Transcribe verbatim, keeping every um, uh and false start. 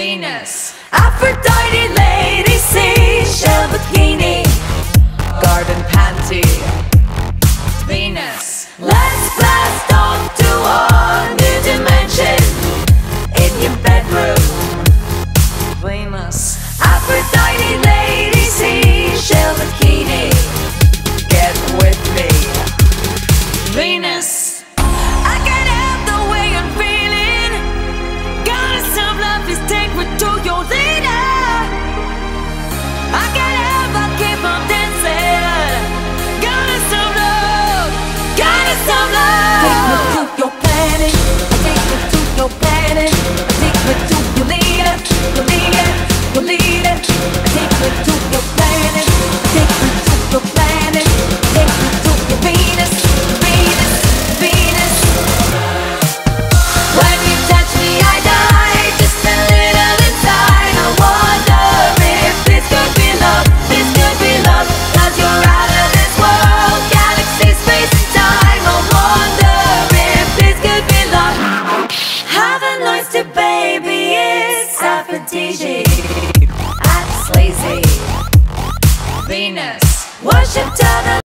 Venus, Aphrodite, Lady, seashell bikini, garden panty, Venus. Let's blast off to a new dimension in your bedroom, Venus, Aphrodite, Lady, seashell bikini, get with me, Venus. I can't help the way I'm feeling. Goddess of love, please take me to your leader. I can't help but keep on dancing. Goddess of love, goddess of love. Take me to your planet, take me to your planet, take me to your leader, your leader, your leader. Take me to your planet, take me to your planet, take me to your Venus, Venus, Venus. When you touch me I die, just a little inside. I wonder if this could be love, this could be love. Cause you're out of this world, galaxy, space and time. I wonder if this could be love. Haven't lost it, baby, it's aphrodisiac. I'm sleazy, Venus, worship to the